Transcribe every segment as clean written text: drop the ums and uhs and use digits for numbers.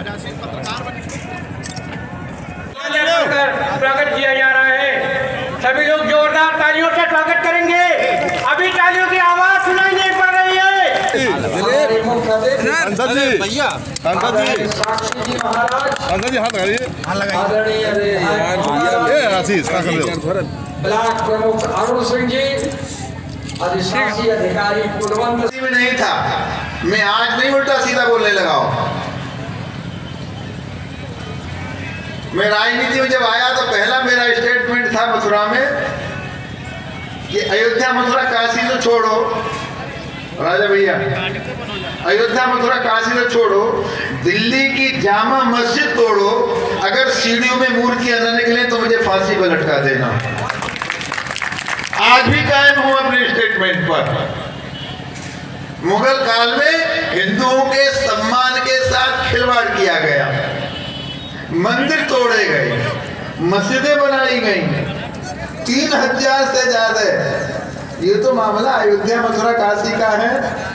स्वागत किया जा रहा है। सभी लोग जोरदार तालियों से स्वागत करेंगे। अभी तालियों की आवाज सुनाई नहीं पड़ रही है। सांसद जी भैया, सांसद जी हाथ लगाइए। आशीष ब्लॉक प्रमुख अरुण सिंह जी, अधिशासी अधिकारी कुलवंत में नहीं था। मैं आज नहीं उल्टा सीधा बोलने लगा हूं। मैं राजनीति में जब आया तो पहला मेरा स्टेटमेंट था मथुरा में कि अयोध्या मथुरा काशी तो छोड़ो राजा भैया, अयोध्या मथुरा काशी तो छोड़ो, दिल्ली की जामा मस्जिद तोड़ो, अगर सीढ़ियों में मूर्तियां न निकले तो मुझे फांसी पर लटका देना। आज भी कायम हूं अपने स्टेटमेंट पर। मुगल काल में हिंदुओं के सम्मान के साथ खिलवाड़ किया गया, मंदिर तोड़े गए, मस्जिदें बनाई गई, 3000 से ज्यादा। ये तो मामला अयोध्या मथुरा काशी का है।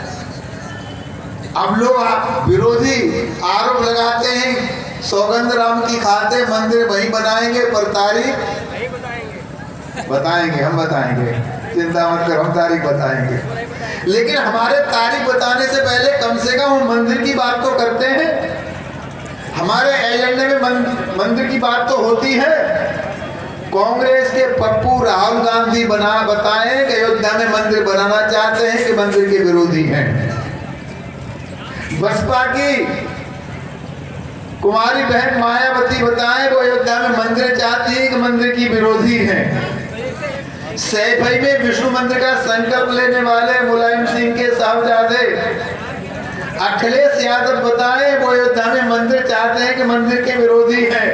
अब लोग विरोधी आरोप लगाते हैं सौगंध राम की खाते मंदिर वहीं बनाएंगे, पर तारीख बताएंगे, हम बताएंगे, चिंता मत करो, हम तारीख बताएंगे। लेकिन हमारे तारीख बताने से पहले कम से कम हम मंदिर की बात तो करते हैं। हमारे एजेंडे में मंदिर की बात तो होती है। कांग्रेस के पप्पू राहुल गांधी बताएं कि अयोध्या में मंदिर बनाना चाहते हैं कि मंदिर के विरोधी हैं। बसपा की कुमारी बहन मायावती बताएं वो अयोध्या में मंदिर चाहती है कि मंदिर की विरोधी हैं। सैफई में विष्णु मंदिर का संकल्प लेने वाले मुलायम सिंह के साहबजादे अखिलेश यादव बताएं वो अयोध्या में मंदिर चाहते हैं कि मंदिर के विरोधी हैं।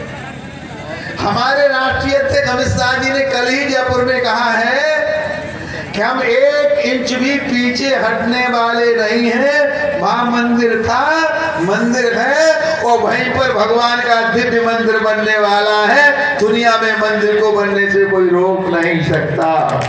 हमारे राष्ट्रीय अध्यक्ष अमित शाह जी ने कल ही जयपुर में कहा है कि हम 1 इंच भी पीछे हटने वाले नहीं हैं। वहां मंदिर था, मंदिर है और वहीं पर भगवान का दिव्य मंदिर बनने वाला है। दुनिया में मंदिर को बनने से कोई रोक नहीं सकता।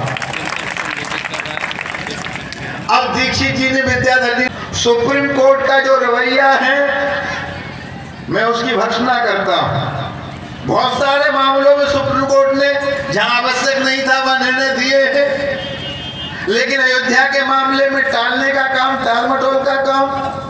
अब दीक्षित जी ने विद्याधर जी, सुप्रीम कोर्ट का जो रवैया है मैं उसकी भर्त्सना करता हूं। बहुत सारे मामलों में सुप्रीम कोर्ट ने जहां आवश्यक नहीं था वह निर्णय दिए हैं, लेकिन अयोध्या के मामले में टालने का काम, टाल मटोल का काम